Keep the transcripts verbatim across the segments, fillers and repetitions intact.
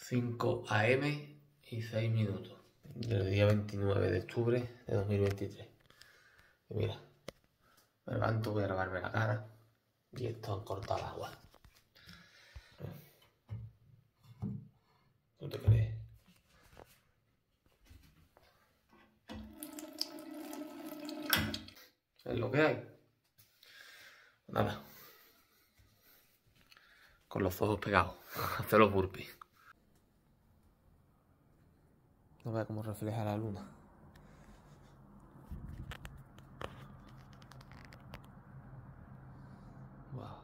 cinco a eme y seis minutos del día veintinueve de octubre de dos mil veintitrés. Y mira, me levanto, voy a lavarme la cara y esto han cortado el agua. ¿Tú te crees? Es lo que hay. Nada. Con los ojos pegados. Hacer los burpees. No vea cómo refleja la luna. Wow.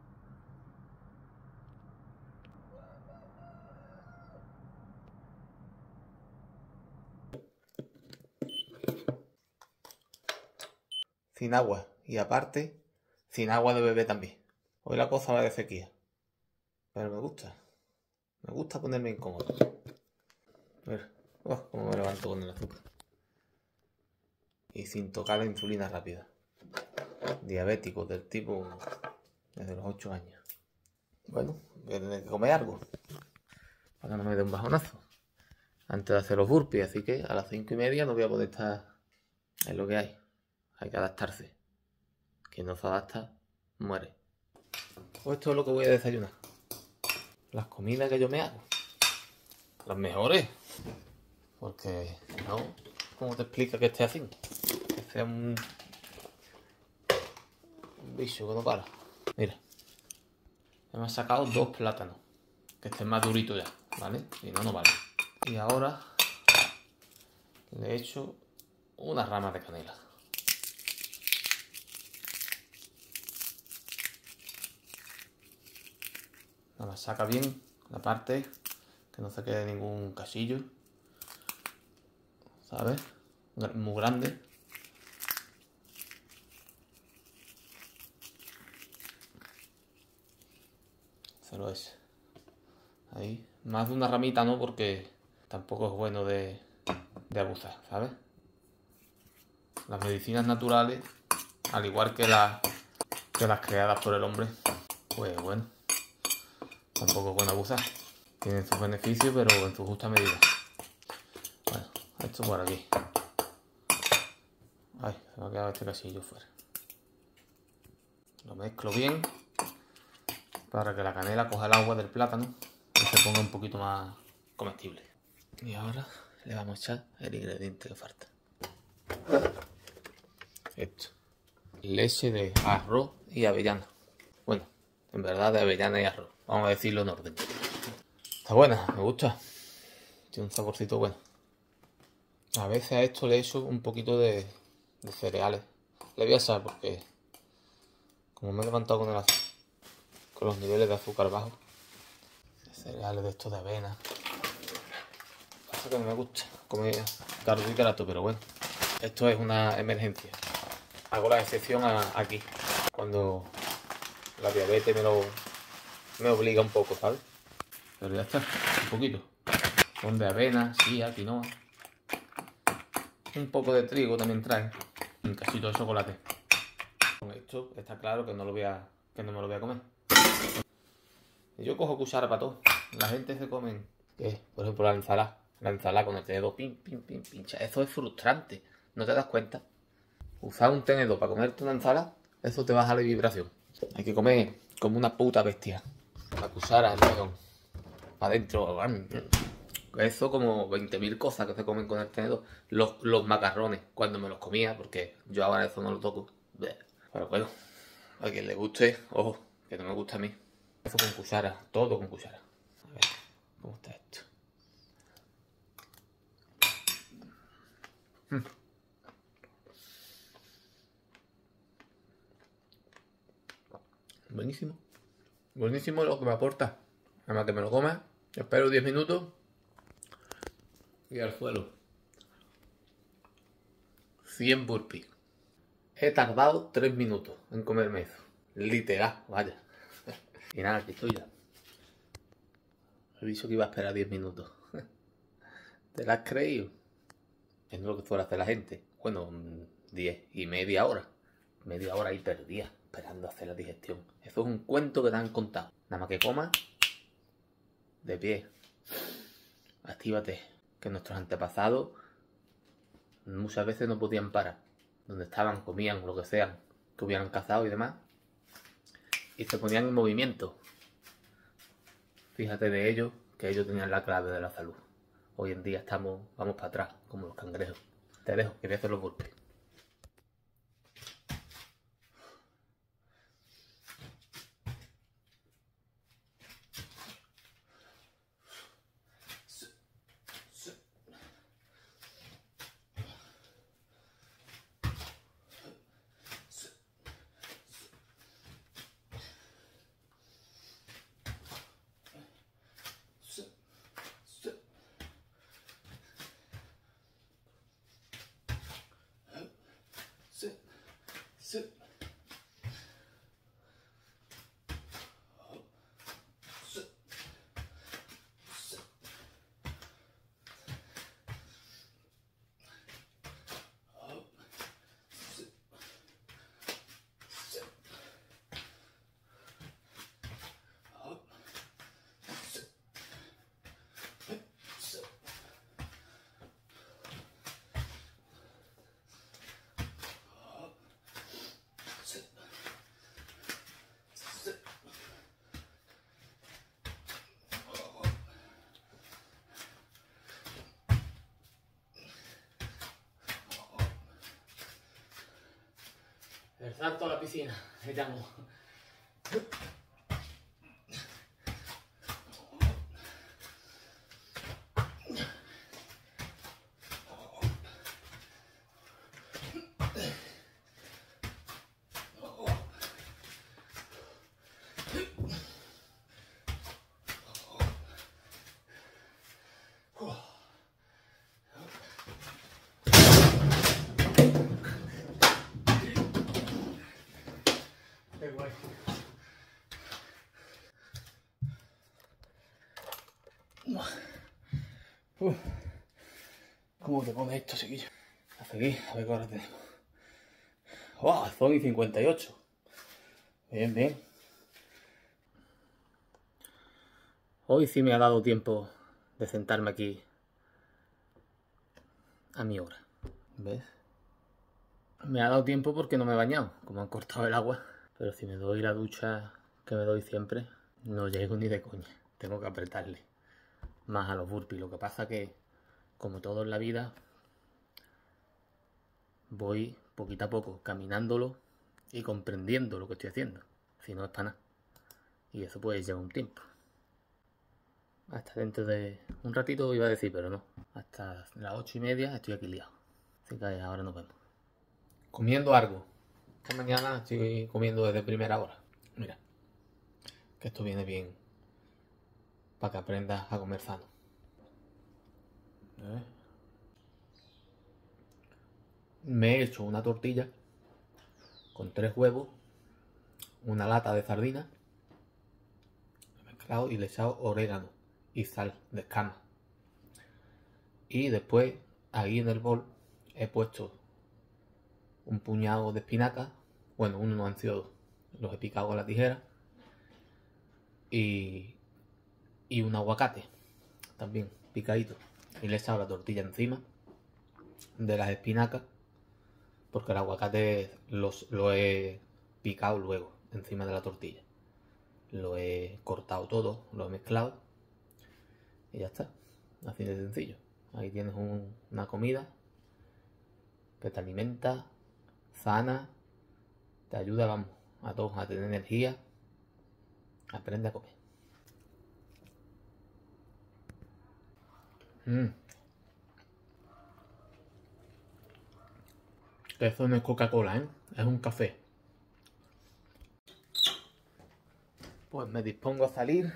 Sin agua. Y aparte, sin agua de bebé también. Hoy la cosa va de sequía. Pero me gusta. Me gusta ponerme incómodo. Mira. Oh, cómo me levanto con el azúcar. Y sin tocar la insulina rápida. Diabético del tipo desde los ocho años. Bueno, voy a tener que comer algo. Para que no me dé un bajonazo. Antes de hacer los burpees. Así que a las cinco y media no voy a poder estar. Es lo que hay. Hay que adaptarse. Quien no se adapta, muere. Pues esto es lo que voy a desayunar. Las comidas que yo me hago. Las mejores. Porque, no, ¿cómo te explica que esté así? Que sea un, un bicho que no para. Mira, hemos sacado dos plátanos. Que estén más duritos ya, ¿vale? Si no, no vale. Y ahora le he hecho una rama de canela. Nada más saca bien la parte, que no se quede ningún casillo. ¿Sabes? Muy grande. Solo ese. Ahí. Más de una ramita no, porque tampoco es bueno de, de abusar, ¿sabes? Las medicinas naturales, al igual que las, que las creadas por el hombre, pues bueno, tampoco es bueno abusar. Tienen sus beneficios, pero en su justa medida. Bueno, esto por aquí. Ay, se me ha quedado este casillo fuera. Lo mezclo bien para que la canela coja el agua del plátano y se ponga un poquito más comestible. Y ahora le vamos a echar el ingrediente que falta. Esto. Leche de arroz y avellana. Bueno, en verdad de avellana y arroz. Vamos a decirlo en orden. Está buena, me gusta. Tiene un saborcito bueno. A veces a esto le echo un poquito de, de cereales. Le voy a echar porque como me he levantado con, el, con los niveles de azúcar bajos, cereales de estos de avena. Pasa que no me gusta comer carbohidratos, pero bueno, esto es una emergencia. Hago la excepción a, aquí, cuando la diabetes me lo me obliga un poco, ¿sabes? Pero ya está, un poquito. Con de avena, chía, quinoa. Un poco de trigo también trae. Un casito de chocolate. Con esto está claro que no, lo voy a, que no me lo voy a comer. Yo cojo cuchara para todo. La gente se come, ¿qué? Por ejemplo, la ensalada. La ensalada con el tenedor, pim, pim, pim, pincha. Eso es frustrante. ¿No te das cuenta? Usar un tenedor para comerte una ensalada, eso te baja la vibración. Hay que comer como una puta bestia. La cuchara, el tenedor. Para adentro. Eso como veinte mil cosas que se comen con el tenedor. Los, los macarrones, cuando me los comía, porque yo ahora eso no lo toco. Pero bueno, a quien le guste, ojo, que no me gusta a mí. Eso con cuchara, todo con cuchara. A ver, ¿cómo está esto? Mm. Buenísimo. Buenísimo lo que me aporta. Además que me lo coma, espero diez minutos y al suelo. cien burpees. He tardado tres minutos en comerme eso. Literal, vaya. Y nada, aquí estoy ya. He dicho que iba a esperar diez minutos. ¿Te la has creído? Es lo que suele hacer la gente. Bueno, diez y media hora. Media hora ahí perdida, esperando hacer la digestión. Eso es un cuento que te han contado. Nada más que coma de pie. actívate, que nuestros antepasados muchas veces no podían parar. Donde estaban, comían, lo que sea, que hubieran cazado y demás, y se ponían en movimiento. Fíjate de ellos, que ellos tenían la clave de la salud. Hoy en día estamos, vamos para atrás, como los cangrejos. Te dejo, que voy a hacer los burpees. El salto a la piscina, le llamo. Qué guay. Uf. ¿Cómo te pone esto, chiquillo? Hasta aquí, a ver qué hora tenemos. ¡Oh! Son y cincuenta y ocho. Bien, bien. Hoy sí me ha dado tiempo de sentarme aquí a mi hora. ¿Ves? Me ha dado tiempo porque no me he bañado, como han cortado el agua. Pero si me doy la ducha que me doy siempre, no llego ni de coña. Tengo que apretarle más a los burpees. Lo que pasa que, como todo en la vida, voy poquito a poco caminándolo y comprendiendo lo que estoy haciendo. Si no es para nada. Y eso puede llevar un tiempo. Hasta dentro de un ratito iba a decir, pero no. Hasta las ocho y media estoy aquí liado. Así que ahora nos vemos. Comiendo algo. Esta mañana estoy comiendo desde primera hora. Mira, que esto viene bien para que aprendas a comer sano. ¿Eh? Me he hecho una tortilla con tres huevos, una lata de sardinas, he mezclado y le he echado orégano y sal de escama. Y después, ahí en el bol, he puesto un puñado de espinacas. Bueno, uno no han sido dos. Los he picado con la tijera. Y, y un aguacate, también picadito. Y le he echado la tortilla encima de las espinacas, porque el aguacate los, lo he picado luego encima de la tortilla. Lo he cortado todo, lo he mezclado y ya está. Así de sencillo. Ahí tienes un, una comida que te alimenta, sana, te ayuda, vamos, a todos a tener energía. Aprende a comer. Mmm. Eso no es Coca-Cola, ¿eh? Es un café. Pues me dispongo a salir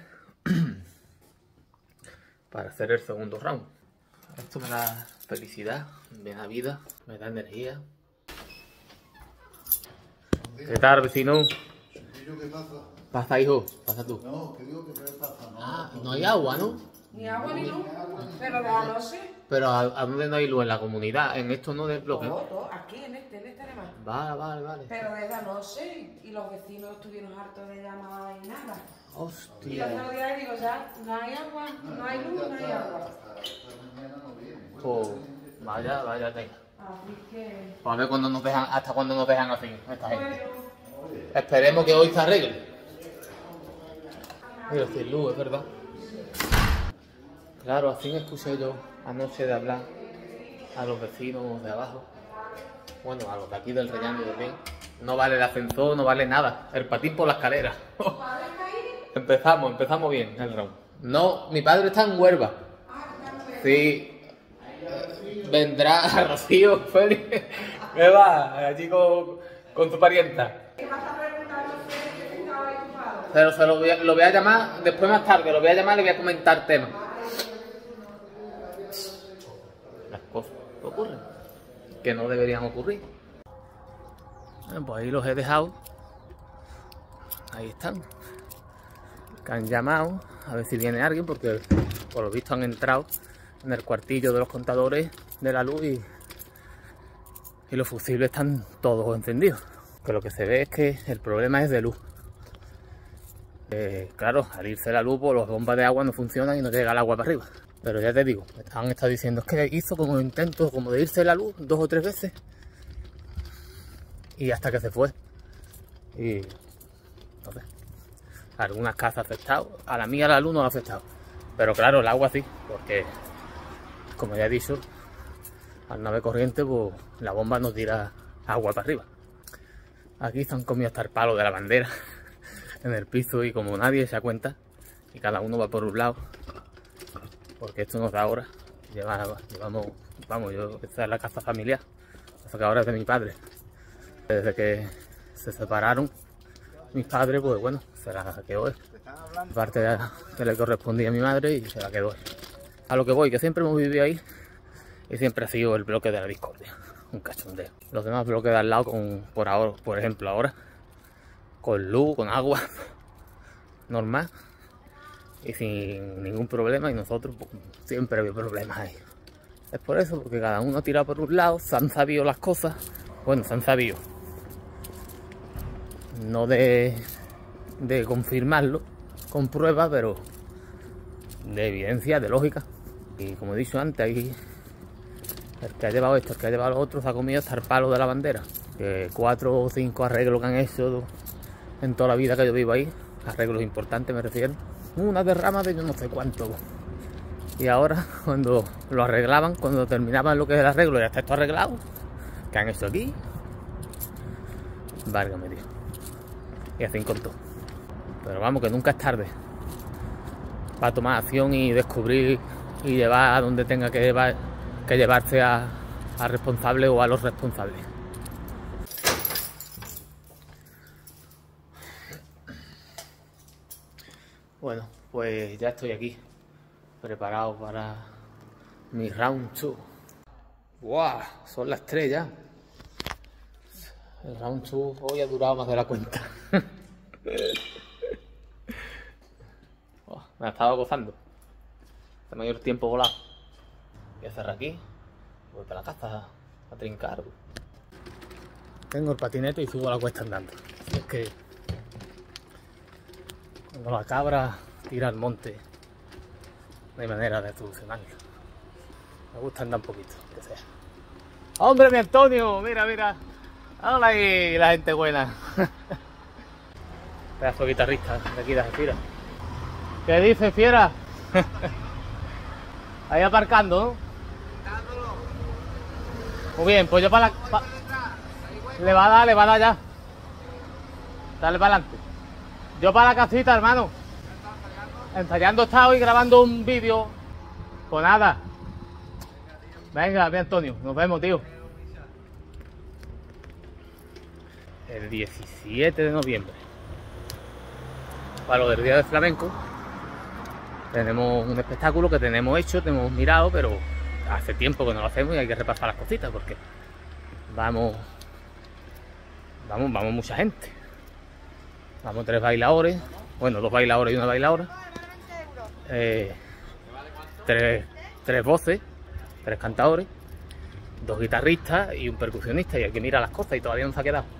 para hacer el segundo round. Esto me da felicidad, me da vida, me da energía. ¿Qué tal, vecino? ¿Qué pasa? Pasa, hijo, pasa tú. No, que digo que qué pasa. No, Ah, no hay agua, ¿no? Ni agua ni luz, pero de anoche. Pero ¿a, a dónde no hay luz? En la comunidad, en esto no desbloquea. Todo, todo, aquí, en este, en este además. Vale, vale, vale. Pero desde anoche y los vecinos estuvieron hartos de llamar y nada. Y los Hostia. otros días digo, ya, no hay agua, no hay luz, no hay agua. Pues, vaya, vaya tela. Así que, Pues a ver cuándo nos dejan, hasta cuándo nos dejan así, esta gente. bueno, Esperemos que hoy se arregle. Mira, sin luz, es verdad. Claro, así escuché yo anoche de hablar a los vecinos de abajo. Bueno, a los de aquí del Rellano también. No vale el ascensor, no vale nada. El patín por la escalera. Empezamos, empezamos bien el round. No, mi padre está en Huelva. Sí. Vendrá Rocío, Félix. ¿Qué va? Allí con, con tu parienta. Pero se lo voy, a, lo voy a llamar después más tarde, lo voy a llamar y le voy a comentar temas. Las cosas que ocurren, que no deberían ocurrir. Bueno, pues ahí los he dejado. Ahí están. Que han llamado, a ver si viene alguien, porque por lo visto han entrado en el cuartillo de los contadores de la luz y, y los fusibles están todos encendidos. Que lo que se ve es que el problema es de luz. Eh, claro, al irse la luz, pues las bombas de agua no funcionan y no llega el agua para arriba. Pero ya te digo, han estado diciendo es que hizo como intentos como de irse la luz dos o tres veces y hasta que se fue. Y no sé, algunas casas afectadas, a la mía la luz no ha afectado, pero claro, el agua sí, porque como ya he dicho, al no haber corriente, pues la bomba nos tira agua para arriba. Aquí se han comido hasta el palo de la bandera en el piso y como nadie se da cuenta y cada uno va por un lado, porque esto nos da ahora. Lleva, llevamos, vamos, yo, esta es la casa familiar, hasta que ahora es de mi padre. Desde que se separaron mis padres, pues bueno, se la quedó él. Parte de, que le correspondía a mi madre y se la quedó él. A lo que voy, que siempre hemos vivido ahí y siempre ha sido el bloque de la discordia, un cachondeo. Los demás bloques de al lado, con, por ahora, por ejemplo ahora, con luz, con agua, normal y sin ningún problema, y nosotros pues, siempre había problemas ahí. Es por eso, porque cada uno ha tirado por un lado, se han sabido las cosas, bueno, se han sabido, no de, de confirmarlo con pruebas, pero de evidencia, de lógica. Y como he dicho antes, ahí el que ha llevado esto, el que ha llevado lo otro, se ha comido hasta el palo de la bandera. Que cuatro o cinco arreglos que han hecho en toda la vida que yo vivo ahí, arreglos importantes me refiero, una derrama de yo no sé cuánto. Y ahora cuando lo arreglaban, cuando terminaban lo que es el arreglo, ya está esto arreglado, ¿qué han hecho aquí? Válgame Dios. Y así con todo. Pero vamos, que nunca es tarde para tomar acción y descubrir y llevar a donde tenga que, llevar, que llevarse a, a responsables o a los responsables. Bueno, pues ya estoy aquí, preparado para mi round dos. ¡Wow! Son las tres ya. El round dos hoy ha durado más de la cuenta. Oh, me ha estado gozando. Hace mayor tiempo volado. Voy a cerrar aquí. Voy para la casa a trincar. Tengo el patinete y subo a la cuesta andando. Así es que cuando la cabra tira al monte, no hay manera de solucionarlo. Me gusta andar un poquito, que sea. ¡Hombre, mi Antonio! Mira, mira. Hola ahí, la gente buena. Pedazo de guitarrista de aquí de Algeciras. ¿Qué dices, fiera? Ahí aparcando, ¿no? Muy bien, pues yo para la... Pa... Le va a dar, le va a dar ya. Dale para adelante. Yo para la casita, hermano. Ensayando está hoy, grabando un vídeo. Pues nada. Venga, mi Antonio, nos vemos, tío. El diecisiete de noviembre, para lo del Día del Flamenco, tenemos un espectáculo que tenemos hecho, tenemos mirado, pero hace tiempo que no lo hacemos y hay que repasar las cositas porque vamos, vamos, vamos mucha gente. Vamos tres bailadores, bueno, dos bailadores y una bailadora. Eh, tres, tres voces, tres cantadores, dos guitarristas y un percusionista, y el que mira las cosas, y todavía no se ha quedado.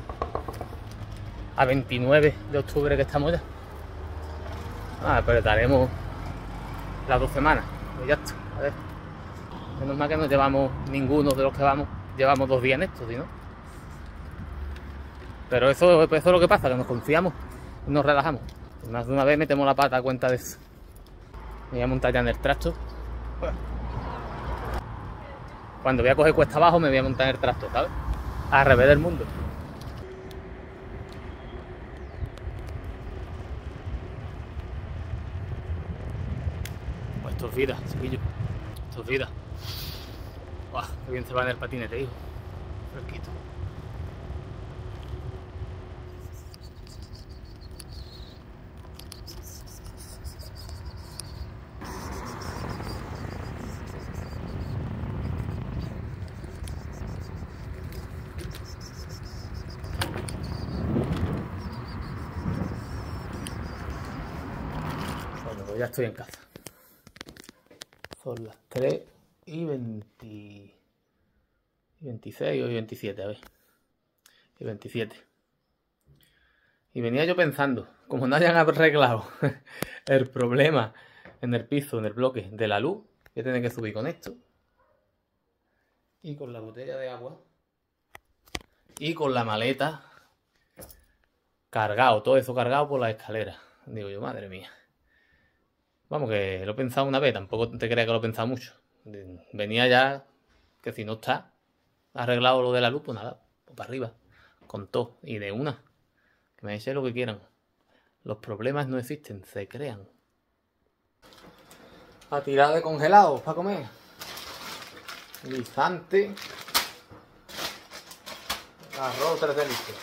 A veintinueve de octubre que estamos ya. Ah, apretaremos las dos semanas, pues ya está. A ver. Menos mal que no llevamos ninguno de los que vamos, llevamos dos días en esto, ¿sí, no? Pero eso, eso es lo que pasa, que nos confiamos y nos relajamos. Más de una vez metemos la pata a cuenta de eso. Me voy a montar ya en el tractor. Cuando voy a coger cuesta abajo me voy a montar en el tractor, ¿sabes? Al revés del mundo. Pues esto es vida, chiquillo. Esto es vida. Buah, qué bien se va en el patinete, hijo. Fresquito. Bueno, pues ya estoy en casa. Son las tres y veinte... y veintiséis o veintisiete, a ver. Y veintisiete. Y venía yo pensando, como no hayan arreglado el problema en el piso, en el bloque de la luz, voy a tener que subir con esto. Y con la botella de agua. Y con la maleta. Cargado, todo eso cargado por la escalera. Digo yo, madre mía. Vamos, que lo he pensado una vez, tampoco te creas que lo he pensado mucho. Venía ya, que si no está arreglado lo de la luz, pues nada, pues para arriba, con todo, y de una, que me echen lo que quieran. Los problemas no existen, se crean. A tirar de congelados para comer. Guisante. Arroz tres delicias.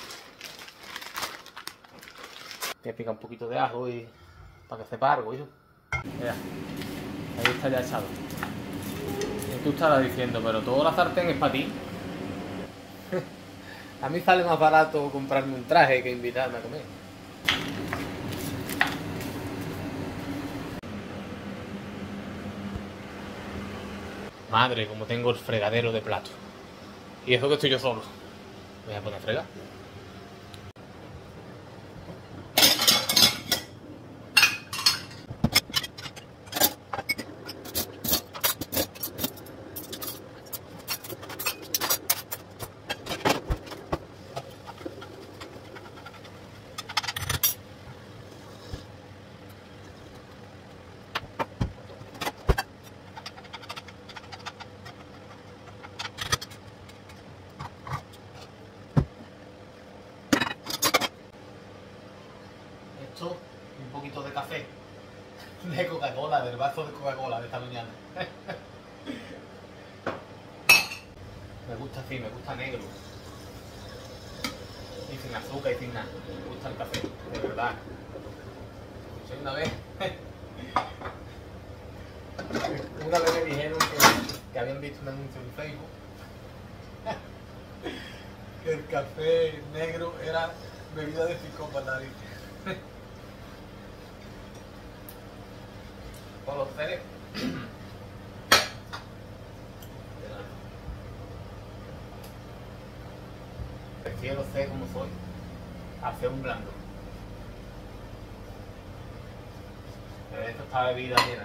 Voy a picar un poquito de ajo y para que sepa algo, hijo. Mira, ahí está ya echado. Y tú estarás diciendo, pero toda la sartén es para ti. A mí sale más barato comprarme un traje que invitarme a comer. Madre, como tengo el fregadero de plato. Y eso que estoy yo solo. Me voy a poner a fregar. Un poquito de café de Coca-Cola, del vaso de Coca-Cola de esta mañana. Me gusta así, me gusta negro y sin azúcar y sin nada. Me gusta el café, de verdad. Escuché una vez una vez me dijeron que, que habían visto un anuncio en Facebook que el café negro era bebida de psicópata. Con los ceres. Prefiero ser como soy a ser un blando. Pero esto está bebida llena.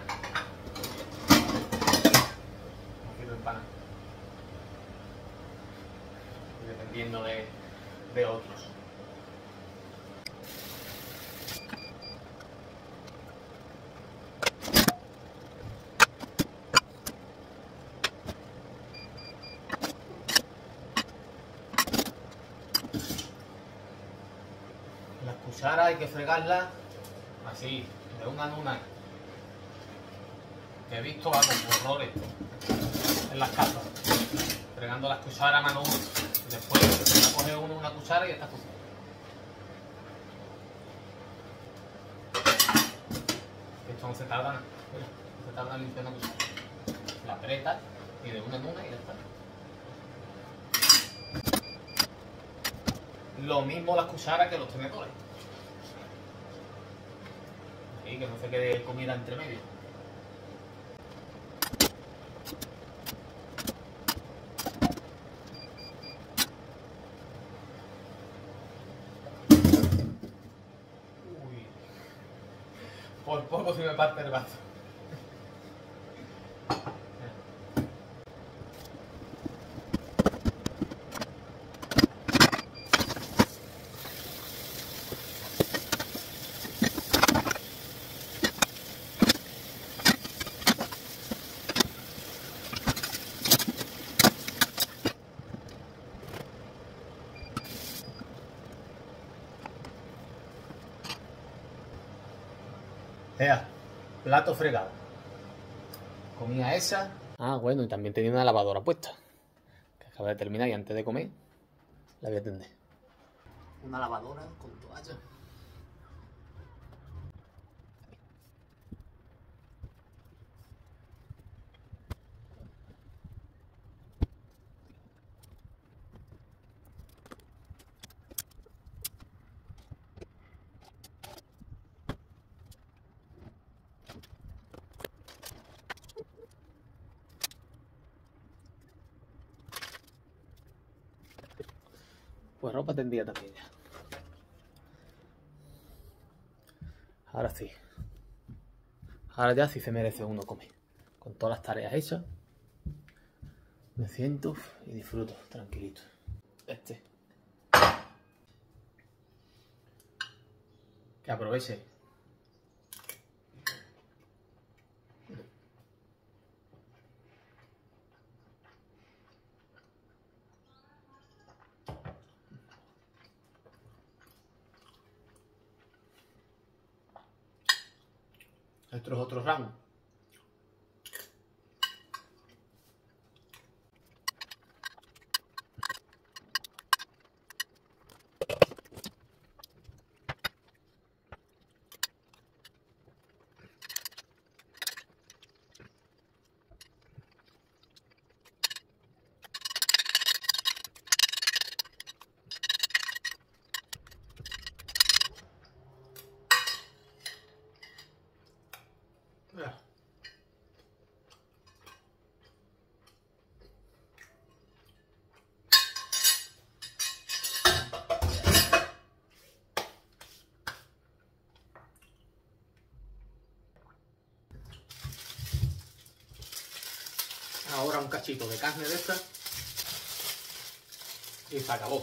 No quiero empanar. Dependiendo de, de otros. Las cucharas hay que fregarlas así, de una en una. Que he visto vamos, horrores en las casas, fregando las cucharas a mano uno. Después coge uno una cuchara y ya está todo. Esto no se tarda nada, no se tarda en limpiar una cuchara. La aprieta y de una en una y ya está. Lo mismo las cucharas que los tenedores. que no se quede comida entre medio. Uy. Por poco se me parte el vaso. Ea, plato fregado. Comía esa. Ah, bueno, y también tenía una lavadora puesta. Que acaba de terminar y antes de comer la voy a atender. Una lavadora con toalla. Pues ropa tendida también ya. Ahora sí. Ahora ya sí se merece uno comer. Con todas las tareas hechas. Me siento y disfruto, tranquilito. Este. Que aproveche. Esto es otro ramo. Mira. Ahora un cachito de carne de esta y se acabó.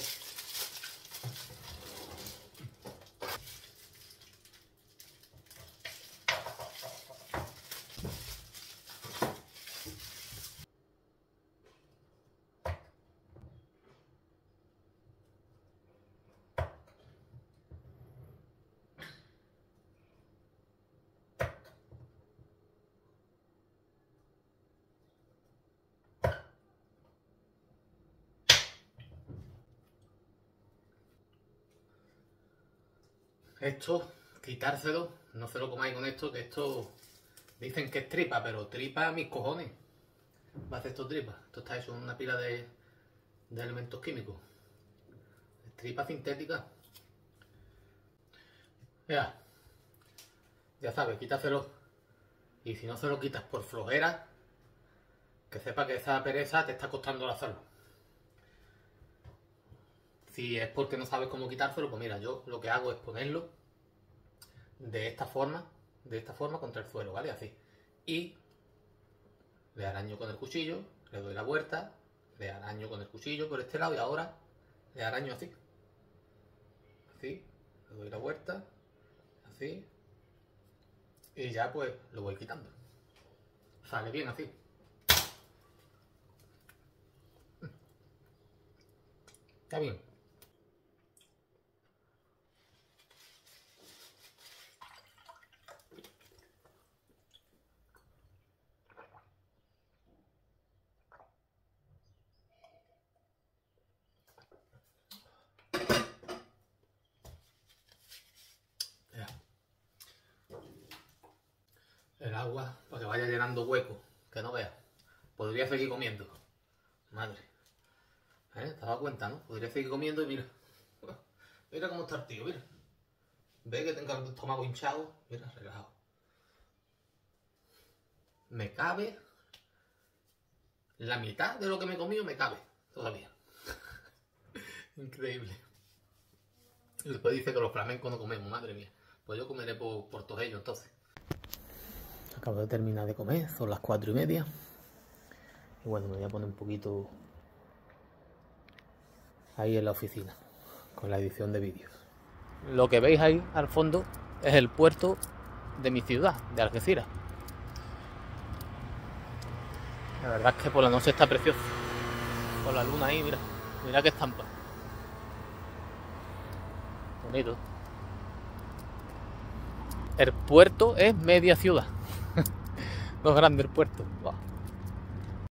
Esto, quitárselo, no se lo comáis con esto, que esto dicen que es tripa, pero tripa mis cojones. Va a hacer esto tripa. Esto está hecho en una pila de, de elementos químicos. Tripa sintética. Ya, ya sabes, quítaselo. Y si no se lo quitas por flojera, que sepa que esa pereza te está costando el hacerlo. Si es porque no sabes cómo quitárselo, pues mira, yo lo que hago es ponerlo de esta forma, de esta forma contra el suelo, ¿vale? Así. Y le araño con el cuchillo, le doy la vuelta, le araño con el cuchillo por este lado y ahora le araño así. Así, le doy la vuelta, así. Y ya pues lo voy quitando. Sale bien así. Está bien. Ya. El agua para que vaya llenando huecos, que no veas. Podría seguir comiendo. Madre. ¿Eh? ¿Te has dado cuenta, no? Podría seguir comiendo y mira. Mira cómo está el tío, mira. Ve que tengo el estómago hinchado. Mira, relajado. me cabe la mitad de lo que me he comido, me cabe todavía. Increíble. Y después dice que los flamencos no comemos, madre mía. Pues yo comeré por, por todos ellos entonces. Acabo de terminar de comer, son las cuatro y media. Y bueno, me voy a poner un poquito ahí en la oficina, con la edición de vídeos. Lo que veis ahí al fondo es el puerto de mi ciudad, de Algeciras. La verdad es que por la noche está precioso. Con la luna ahí, mira, mira qué estampa. Bonito. El puerto es media ciudad. No es grande el puerto. Wow.